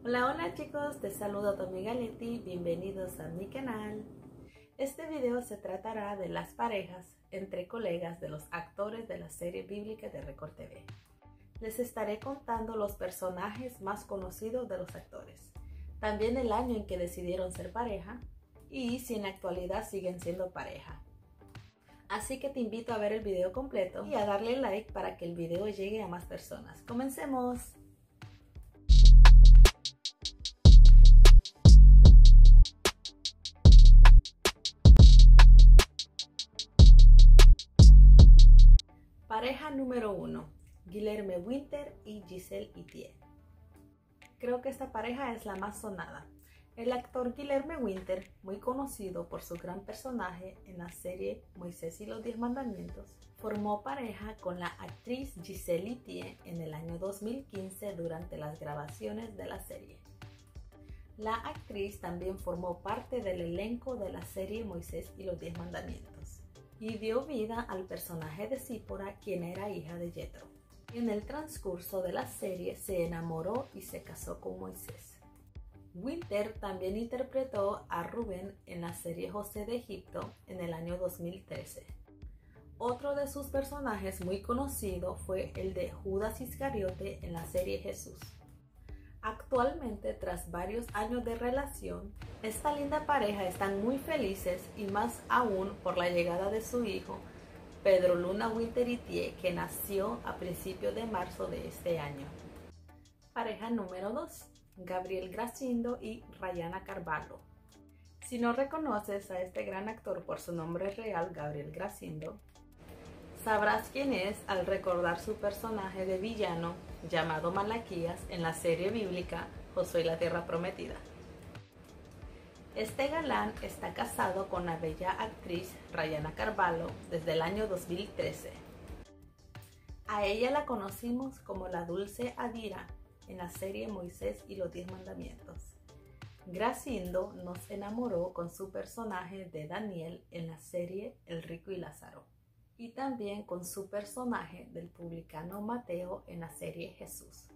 Hola, hola chicos, te saludo tu amiga Leti, bienvenidos a mi canal. Este video se tratará de las parejas entre colegas de los actores de la serie bíblica de Record TV. Les estaré contando los personajes más conocidos de los actores, también el año en que decidieron ser pareja y si en la actualidad siguen siendo pareja. Así que te invito a ver el video completo y a darle like para que el video llegue a más personas. ¡Comencemos! Pareja número 1, Guilherme Winter y Giselle Itier. Creo que esta pareja es la más sonada. El actor Guilherme Winter, muy conocido por su gran personaje en la serie Moisés y los 10 Mandamientos, formó pareja con la actriz Giselle Itier en el año 2015 durante las grabaciones de la serie. La actriz también formó parte del elenco de la serie Moisés y los 10 Mandamientos y dio vida al personaje de Zípora, quien era hija de Jethro. En el transcurso de la serie se enamoró y se casó con Moisés. Winter también interpretó a Rubén en la serie José de Egipto en el año 2013. Otro de sus personajes muy conocido fue el de Judas Iscariote en la serie Jesús. Actualmente, tras varios años de relación, esta linda pareja están muy felices y más aún por la llegada de su hijo, Pedro Luna Winter Itier, que nació a principios de marzo de este año. Pareja número 2, Gabriel Gracindo y Rayana Carvalho. Si no reconoces a este gran actor por su nombre real, Gabriel Gracindo, sabrás quién es al recordar su personaje de villano llamado Malaquías en la serie bíblica Josué y la Tierra Prometida. Este galán está casado con la bella actriz Rayana Carvalho desde el año 2013. A ella la conocimos como la dulce Adira en la serie Moisés y los 10 Mandamientos. Gracindo nos enamoró con su personaje de Daniel en la serie El Rico y Lázaro, y también con su personaje del publicano Mateo en la serie Jesús.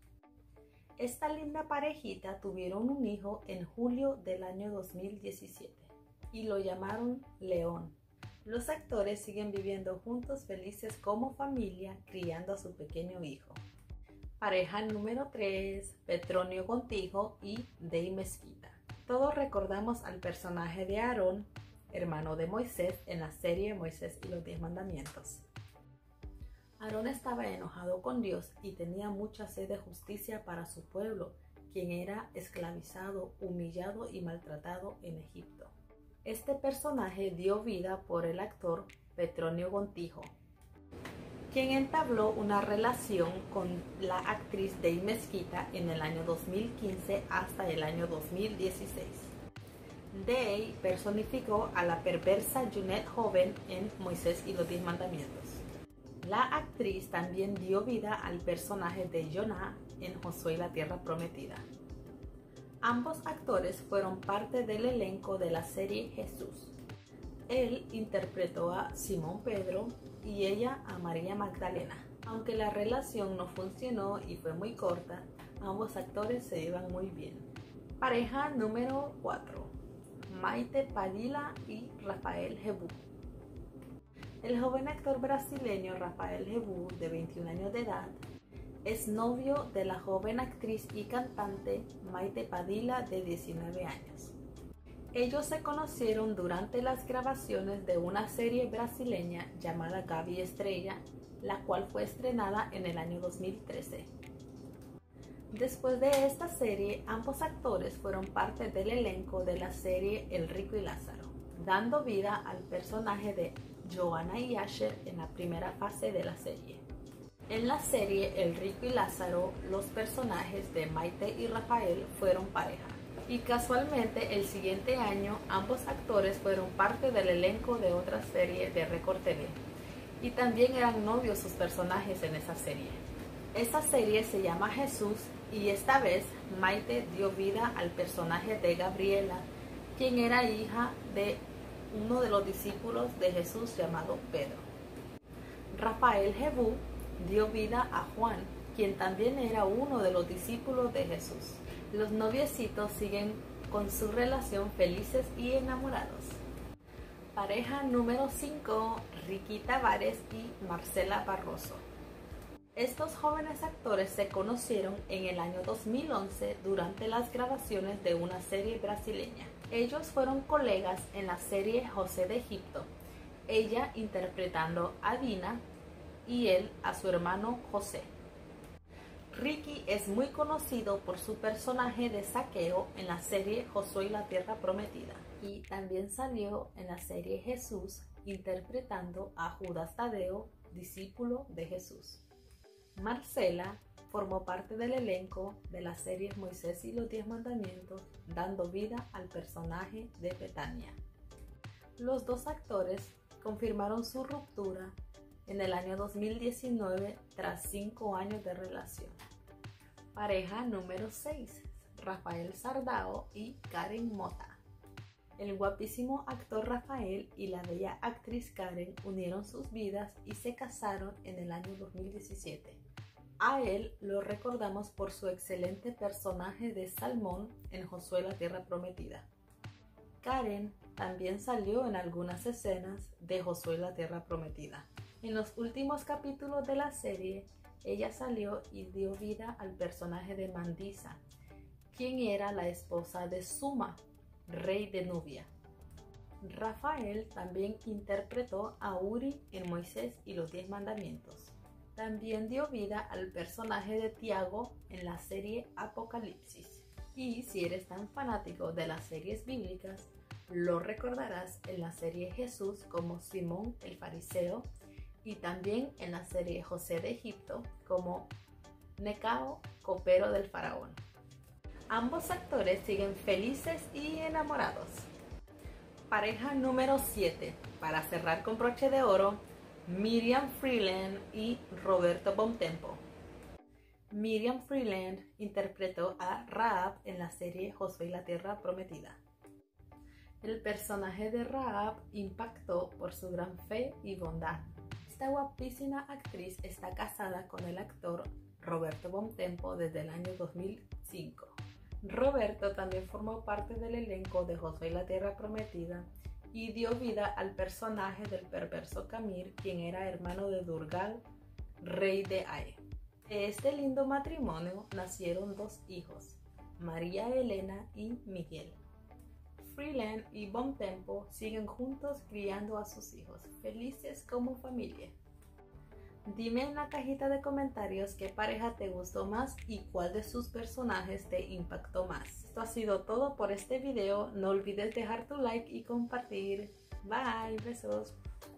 Esta linda parejita tuvieron un hijo en julio del año 2017 y lo llamaron León. Los actores siguen viviendo juntos felices como familia, criando a su pequeño hijo. Pareja número 3, Petronio Gontijo y Dey Mesquita. Todos recordamos al personaje de Aarón, hermano de Moisés, en la serie Moisés y los 10 Mandamientos. Aarón estaba enojado con Dios y tenía mucha sed de justicia para su pueblo, quien era esclavizado, humillado y maltratado en Egipto. Este personaje dio vida por el actor Petronio Gontijo, quien entabló una relación con la actriz Dey Mesquita en el año 2015 hasta el año 2016. Dey personificó a la perversa Junet joven en Moisés y los 10 Mandamientos. La actriz también dio vida al personaje de Jonah en Josué y la Tierra Prometida. Ambos actores fueron parte del elenco de la serie Jesús. Él interpretó a Simón Pedro y ella a María Magdalena. Aunque la relación no funcionó y fue muy corta, ambos actores se llevan muy bien. Pareja número 4, Maite Padilla y Rafael Gebú. El joven actor brasileño Rafael Gebú, de 21 años de edad, es novio de la joven actriz y cantante Maite Padilla, de 19 años. Ellos se conocieron durante las grabaciones de una serie brasileña llamada Gabi Estrella, la cual fue estrenada en el año 2013. Después de esta serie, ambos actores fueron parte del elenco de la serie El Rico y Lázaro, dando vida al personaje de Joanna y Asher en la primera fase de la serie. En la serie El Rico y Lázaro, los personajes de Maite y Rafael fueron pareja. Y casualmente el siguiente año ambos actores fueron parte del elenco de otra serie de Record TV. Y también eran novios sus personajes en esa serie. Esa serie se llama Jesús y esta vez Maite dio vida al personaje de Gabriela, quien era hija de uno de los discípulos de Jesús llamado Pedro. Rafael Gebú dio vida a Juan, quien también era uno de los discípulos de Jesús. Los noviecitos siguen con su relación felices y enamorados. Pareja número 5, Ricky Tavares y Marcela Barroso. Estos jóvenes actores se conocieron en el año 2011 durante las grabaciones de una serie brasileña. Ellos fueron colegas en la serie José de Egipto, ella interpretando a Dina y él a su hermano José. Ricky es muy conocido por su personaje de Zaqueo en la serie Josué y la Tierra Prometida, y también salió en la serie Jesús interpretando a Judas Tadeo, discípulo de Jesús. Marcela formó parte del elenco de las series Moisés y los 10 mandamientos, dando vida al personaje de Betania. Los dos actores confirmaron su ruptura en el año 2019 tras 5 años de relación. Pareja número 6, Rafael Sardao y Karen Mota. El guapísimo actor Rafael y la bella actriz Karen unieron sus vidas y se casaron en el año 2017. A él lo recordamos por su excelente personaje de Salmón en Josué la Tierra Prometida. Karen también salió en algunas escenas de Josué la Tierra Prometida. En los últimos capítulos de la serie, ella salió y dio vida al personaje de Mandisa, quien era la esposa de Suma, rey de Nubia. Rafael también interpretó a Uri en Moisés y los 10 mandamientos. También dio vida al personaje de Tiago en la serie Apocalipsis. Y si eres tan fanático de las series bíblicas, lo recordarás en la serie Jesús como Simón el fariseo y también en la serie José de Egipto como Necao, copero del faraón. Ambos actores siguen felices y enamorados. Pareja número 7, para cerrar con broche de oro, Miriam Freeland y Roberto Bontempo. Miriam Freeland interpretó a Rahab en la serie Josué y la Tierra Prometida. El personaje de Rahab impactó por su gran fe y bondad. Esta guapísima actriz está casada con el actor Roberto Bontempo desde el año 2005. Roberto también formó parte del elenco de Josué y la Tierra Prometida y dio vida al personaje del perverso Camir, quien era hermano de Durgal, rey de Ai. De este lindo matrimonio nacieron 2 hijos, María Elena y Miguel. Freeland y Bontempo siguen juntos criando a sus hijos, felices como familia. Dime en la cajita de comentarios qué pareja te gustó más y cuál de sus personajes te impactó más. Esto ha sido todo por este video. No olvides dejar tu like y compartir. Bye, besos.